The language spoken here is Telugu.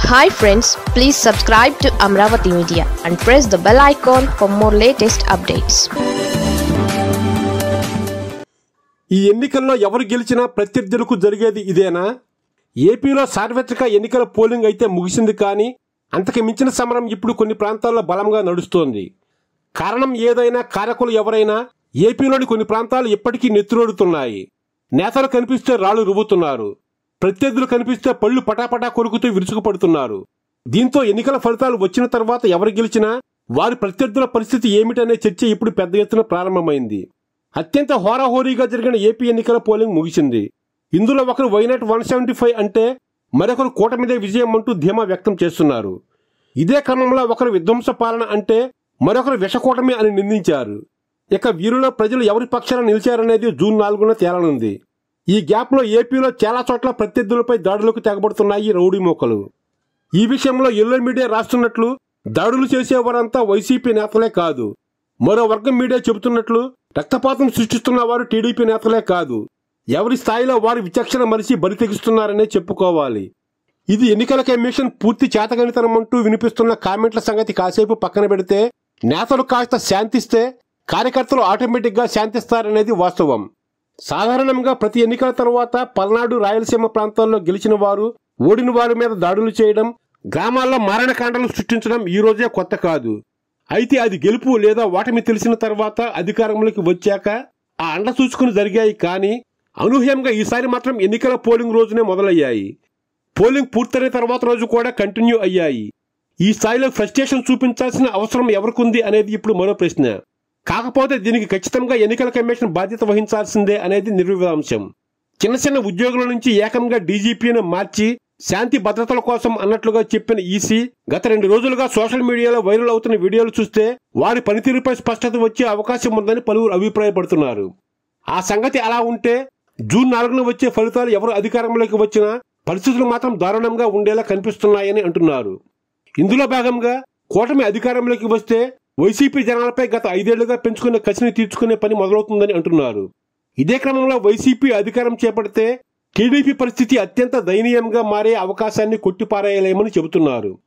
Hi friends, please subscribe to Amravati Media and press the bell icon for more latest updates. ఈ ఎన్నికల్లో ఎవరు గెలిచినా ప్రత్యర్థులకు జరిగేది ఇదేనా? ఏపీలో సార్వత్రిక ఎన్నికల పోలింగ్ అయితే ముగిసింది, కానీ అంతకు మించిన సమరం ఇప్పుడు కొన్ని ప్రాంతాల్లో బలంగా నడుస్తోంది. కారణం ఏదైనా, కారకులు ఎవరైనా, ఏపీలోని కొన్ని ప్రాంతాలు ఇప్పటికీ నెత్తురోడుతున్నాయి. నేతలు కనిపిస్తే రాళ్లు రువ్వుతున్నారు, ప్రత్యర్థులు కనిపిస్తే పళ్ళు పటాపటా కొరుకుతూ విరుచుకుపడుతున్నారు. దీంతో ఎన్నికల ఫలితాలు వచ్చిన తర్వాత ఎవరు గెలిచినా వారి ప్రత్యర్థుల పరిస్థితి ఏమిటనే చర్చ ఇప్పుడు పెద్ద ఎత్తున ప్రారంభమైంది. అత్యంత హోరాహోరీగా జరిగిన ఏపీ ఎన్నికల పోలింగ్ ముగిసింది. ఇందులో ఒకరు వైనాట్ 175 అంటే మరొకరు కూటమిదే విజయం అంటూ ధీమా వ్యక్తం చేస్తున్నారు. ఇదే క్రమంలో ఒకరు విధ్వంస పాలన అంటే మరొకరు విషకూటమి అని నిందించారు. ఇక వీరిలో ప్రజలు ఎవరి పక్షాన నిలిచారనేది జూన్ 4న తేలనుంది. ఈ గ్యాప్ లో ఏపీలో చాలా చోట్ల ప్రత్యర్థులపై దాడులకు తెగబడుతున్నాయి రౌడీ మూకలు. ఈ విషయంలో ఎల్లో మీడియా రాస్తున్నట్లు దాడులు చేసేవారంతా వైసీపీ నేతలే కాదు, మరో వర్గం మీడియా చెబుతున్నట్లు రక్తపాతం సృష్టిస్తున్న వారు టీడీపీ నేతలే కాదు, ఎవరి స్థాయిలో వారి విచక్షణ మరిచి బరి తెగిస్తున్నారనే చెప్పుకోవాలి. ఇది ఎన్నికల కమిషన్ పూర్తి చేతగనితనం అంటూ వినిపిస్తున్న కామెంట్ల సంగతి కాసేపు పక్కన పెడితే, నేతలు కాస్త శాంతిస్తే కార్యకర్తలు ఆటోమేటిక్ గా శాంతిస్తారనేది వాస్తవం. సాధారణంగా ప్రతి ఎన్నికల తర్వాత పల్నాడు, రాయలసీమ ప్రాంతాల్లో గెలిచిన వారు ఓడిన వారి మీద దాడులు చేయడం, గ్రామాల్లో మారణకాండలు సృష్టించడం ఈ రోజే కొత్త కాదు. అయితే అది గెలుపు లేదా ఓటమి తెలిసిన తర్వాత అధికారంలోకి వచ్చాక ఆ అండ చూసుకుని జరిగాయి. కానీ అనూహ్యంగా ఈసారి మాత్రం ఎన్నికల పోలింగ్ రోజునే మొదలయ్యాయి. పోలింగ్ పూర్తయిన తర్వాత రోజు కూడా కంటిన్యూ అయ్యాయి. ఈ స్థాయిలో ఫ్రస్ట్రేషన్ చూపించాల్సిన అవసరం ఎవరికుంది అనేది ఇప్పుడు మరో ప్రశ్న. కాకపోతే దీనికి ఖచ్చితంగా ఎన్నికల కమిషన్ బాధ్యత వహించాల్సిందే అనేది నిర్వివాంశం. చిన్న చిన్న ఉద్యోగుల నుంచి ఏకంగా డీజీపీని మార్చి శాంతి భద్రతల కోసం అన్నట్లుగా చెప్పిన ఈసీ గత 2 రోజులుగా సోషల్ మీడియాలో వైరల్ అవుతున్న వీడియోలు చూస్తే వారి పనితీరుపై స్పష్టత వచ్చే అవకాశం ఉందని పలువురు అభిప్రాయపడుతున్నారు. ఆ సంగతి అలా ఉంటే జూన్ 4న వచ్చే ఫలితాలు ఎవరు అధికారంలోకి వచ్చినా పరిస్థితులు మాత్రం దారుణంగా ఉండేలా కనిపిస్తున్నాయని అంటున్నారు. ఇందులో భాగంగా కూటమి అధికారంలోకి వస్తే వైసీపీ జనాలపై గత 5 ఏళ్లుగా పెంచుకునే కసిని తీర్చుకునే పని మొదలవుతుందని అంటున్నారు. ఇదే క్రమంలో వైసీపీ అధికారం చేపడితే టీడీపీ పరిస్థితి అత్యంత దయనీయంగా మారే అవకాశాన్ని కొట్టిపారేయలేమని చెబుతున్నారు.